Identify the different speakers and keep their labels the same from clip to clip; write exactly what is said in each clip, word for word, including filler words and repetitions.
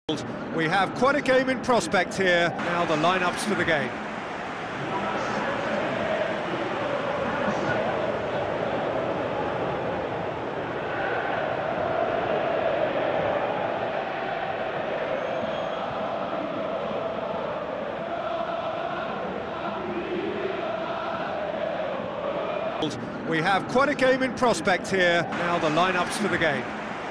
Speaker 1: We have quite a game in prospect here. Now the lineups for the game. We have quite a game in prospect here. Now the lineups for the game.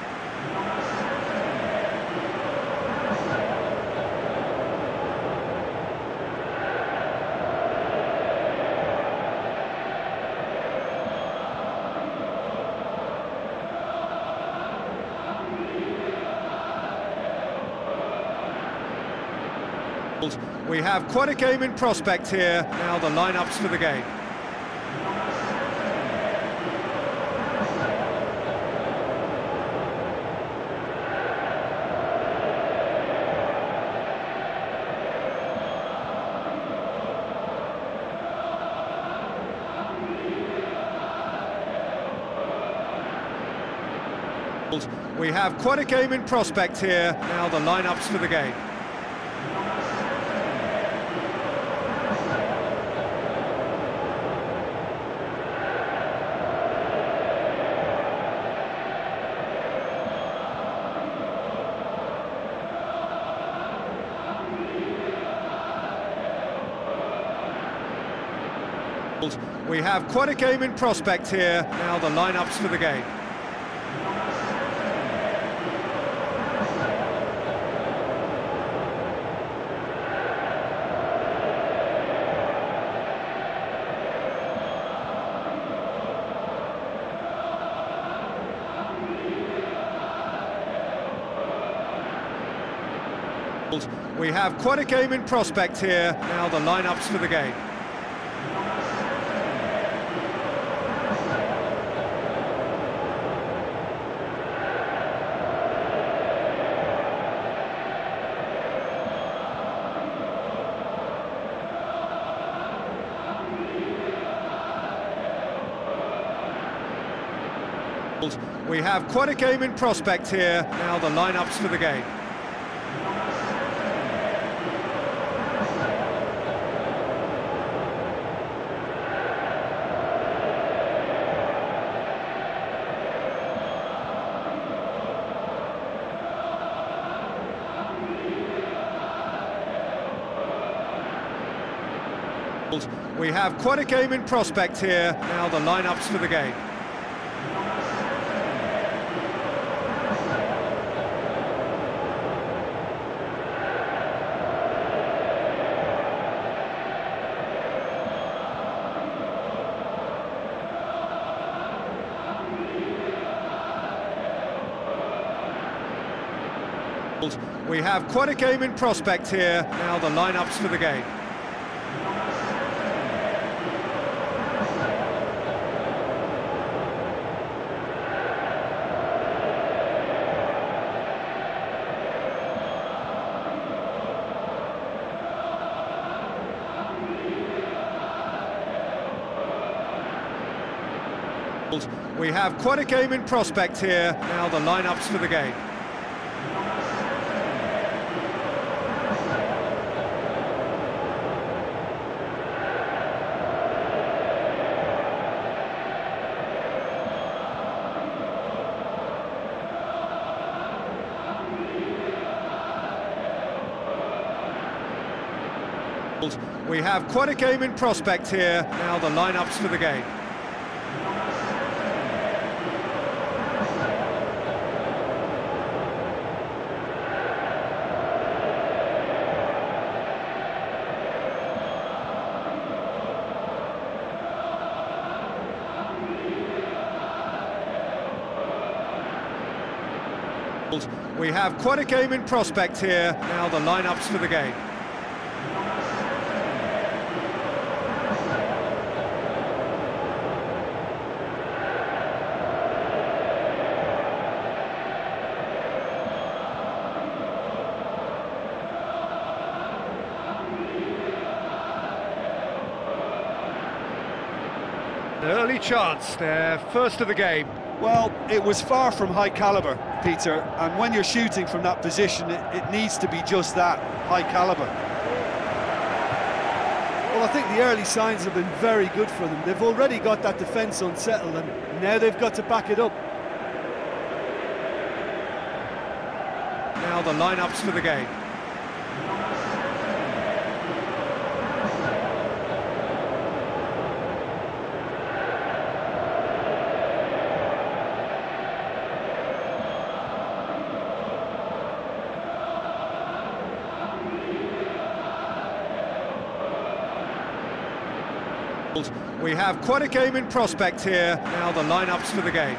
Speaker 1: We have quite a game in prospect here. Now the lineups for the game. We have quite a game in prospect here. Now the lineups for the game. We have quite a game in prospect here. Now the lineups for the game. We have quite a game in prospect here. Now the lineups for the game. We have quite a game in prospect here. Now the lineups for the game. We have quite a game in prospect here. Now the lineups for the game. We have quite a game in prospect here. Now the lineups for the game. We have quite a game in prospect here. Now the lineups for the game. We have quite a game in prospect here. Now the lineups for the game. We have quite a game in prospect here. Now the lineups for the game. An early chance, their first of the game.
Speaker 2: Well, it was far from high caliber, Peter, and when you're shooting from that position, it, it needs to be just that, high caliber. Well, I think the early signs have been very good for them. They've already got that defence unsettled, and now they've got to back it up.
Speaker 1: Now the lineups for the game. We have quite a game in prospect here. Now the lineups for the game.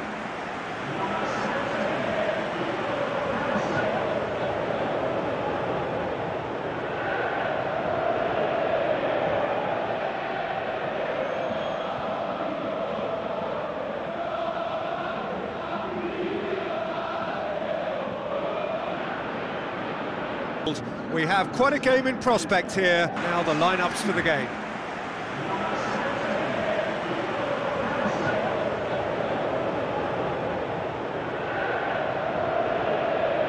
Speaker 1: We have quite a game in prospect here. Now the lineups for the game.